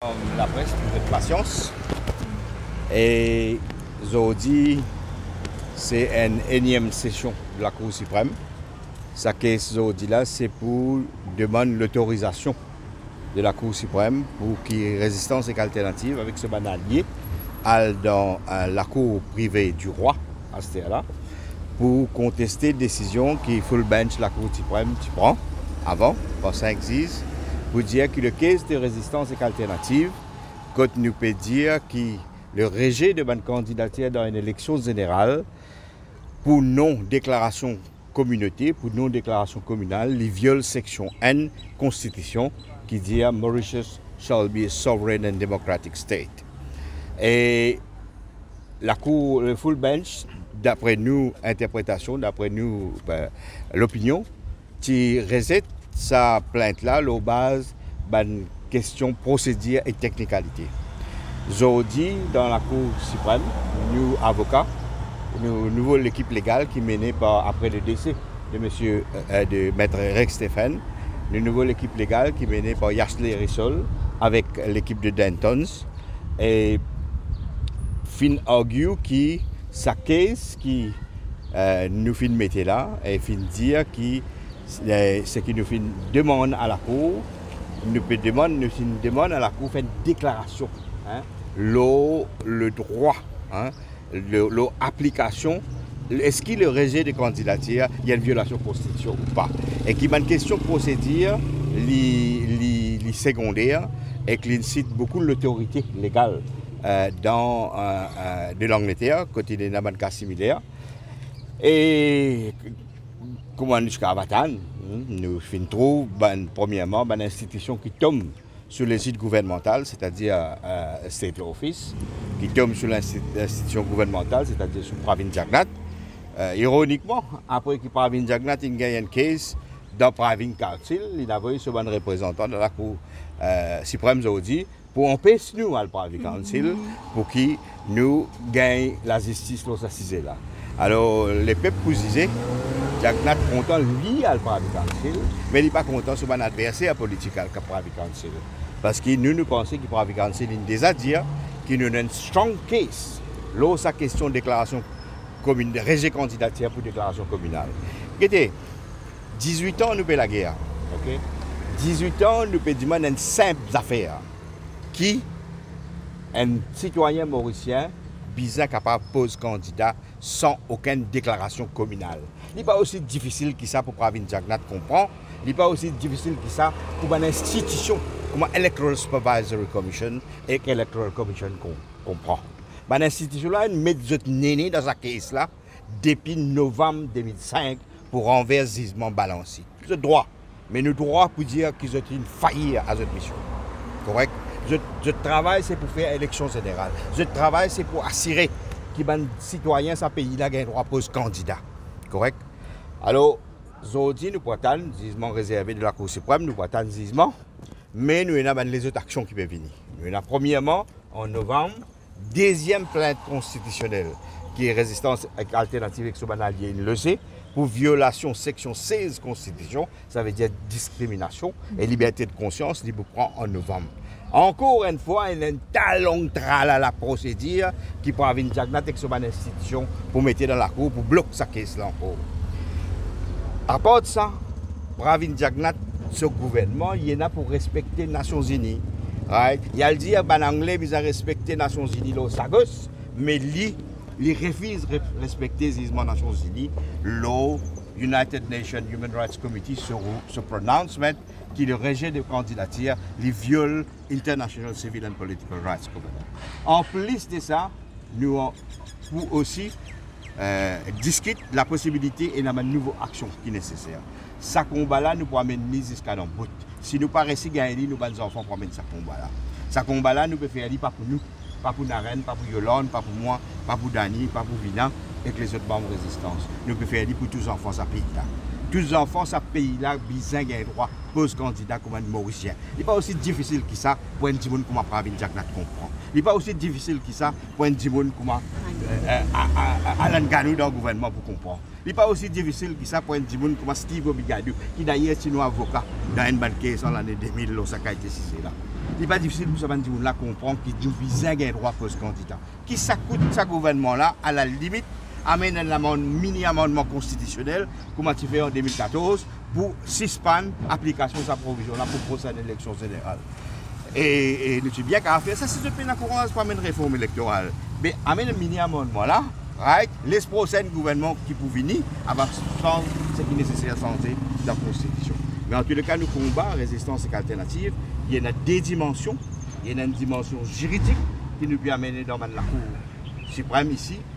La presse, de patience. Et aujourd'hui, c'est une énième session de la Cour suprême. Sa case aujourd'hui là, c'est pour demander l'autorisation de la Cour suprême pour qu'il y ait résistance et alternative avec ce banalier dans la cour privée du roi à ce là pour contester la décision qui full bench la Cour suprême tu prend avant par 5-6 pour dire que le case de résistance et alternative quand nous peut dire que le rejet de bonne candidature dans une élection générale pour non-déclaration communauté, pour non-déclaration communale, les viole section N Constitution qui dit Mauritius shall be a sovereign and democratic state. Et la Cour, le full bench, d'après nous, interprétation, d'après nous, l'opinion, qui rejette sa plainte-là, la base d'une question procédure et technicalité. Aujourd'hui, dans la Cour suprême, nous, avocats, nous l'équipe légale qui est menée après le décès de Maître Rex Stéphane, nous l'équipe légale qui est menée par Yashley Rissol avec l'équipe de Dentons et fin argue qui sa case qui nous fin mettre là et fin dire qui ce qui nous fin demande à la Cour nous demande à la Cour faire une déclaration le droit l'application est-ce qu'il le rejet de candidature il y a une violation de la Constitution ou pas et qui a une question procédure les secondaires et qui cite beaucoup l'autorité légale de l'Angleterre côté des cas similaires et comment jusqu'à Avatan nous trouvons premièrement une institution qui tombe sur les sites gouvernementaux, c'est-à-dire State Office, qui tombe sur l'institution gouvernementale, c'est-à-dire sur Pravin Jagnat. Ironiquement, après que Pravin Jagnat a gagné un case dans Pravin Council, il a envoyé sur un représentant de la Cour suprême aujourd'hui pour empêcher nous à le Pravin Council pour qu'il nous gagne la justice dans ce là. Alors, les peuples disaient, Jagnat est content lié à le Pravin Council, mais il n'est pas content sur un adversaire politique à le Pravin Council. Parce que nous pensons que le Pravin Council a déjà dit qu'il nous a un strong case. Là, sa question de déclaration commune, de rejet candidature pour déclaration communale. Écoutez, 18 ans, nous payons la guerre. Okay? 18 ans, nous payons une simple affaire. Qui, un citoyen mauricien, bizarre capable de poser candidat sans aucune déclaration communale. Il n'est pas aussi difficile que ça pour Pravin Jagnat comprendre. Il n'est pas aussi difficile que ça pour une institution comme l'Electoral Supervisory Commission et que l'Electoral Commission comprend. Une institution là, nous mettons néné dans cette case-là depuis novembre 2005 pour renverser jugement balancé. C'est droit, mais nous droit pour dire qu'ils ont une faillite à cette mission. Correct? Je travaille, c'est pour faire élection générale. Je travaille, c'est pour assurer que les citoyens de ce pays-là ont un droit de poser candidat. Correct? Alors, aujourd'hui, nous pouvons attendre le jugement réservé de la Cour suprême, nous pouvons attendre le jugement, mais nous avons les autres actions qui peuvent venir. Nous avons premièrement, en novembre, deuxième plainte constitutionnelle qui est résistance alternative avec ce banalier, le sait, pour violation section 16 Constitution, ça veut dire discrimination et liberté de conscience, il vous prend en novembre. Encore une fois, il y a un talon à la procédure qui peut avoir une diagnostic sur une institution pour mettre dans la cour, pour bloquer sa caisse là encore. À part de ça, Pravin Jagnat, ce gouvernement, il y en a pour respecter les Nations Unies. Right? Il a dit que les Anglais ils respectent les Nations Unies, mais ils refusent de respecter les Nations Unies. Le United Nations Human Rights Committee, ce prononcement qui le rejet de candidature, les viole International Civil and Political Rights. En plus de ça, nous avons aussi discuté la possibilité et une nouvelle action qui est nécessaire. Ce combat-là, nous pouvons mener jusqu'à notre bout. Si nous ne pouvons pas gagner, nous les enfants pour mener ce combat-là. Ce combat-là, nous pouvons faire pas pour nous, pas pour Naren, pas pour Yolande, pas pour moi, pas pour Dani, pas pour Vina et que les autres membres de résistance. Nous pouvons faire pour tous les enfants de ce pays-là. Tous les enfants de ce pays-là, ils ont un droit de poser candidat comme un Mauricien. Il n'est pas aussi difficile que ça pour un petit monde comme Pravin Jagnat comprend. Il n'est pas aussi difficile que ça pour un petit monde comme Alan Ganou dans le gouvernement pour comprendre. Il n'est pas aussi difficile que ça pour un petit monde comme Steve Obigadou, qui d'ailleurs est un avocat dans une banque en l'année 2000, lorsqu'il a été cessé là. il n'est pas difficile pour ce là comprendre qu'il nous vise un droit pour ce candidat. Qui ça coûte ce gouvernement-là, à la limite, amène un mini-amendement constitutionnel, comme tu fait en 2014, pour suspendre l'application de sa provision-là pour procéder à l'élection générale. Et nous disons bien qu'à faire ça, c'est ce pays courant, c'est pas une réforme électorale. Mais amène un mini-amendement-là, right, laisse procéder le gouvernement qui peut venir avoir ce qui est nécessaire à santé de la Constitution. Mais en tous les cas, nous combattons résistance et alternative. Il y a des dimensions. Il y a une dimension juridique qui nous peut amener dans la Cour suprême ici.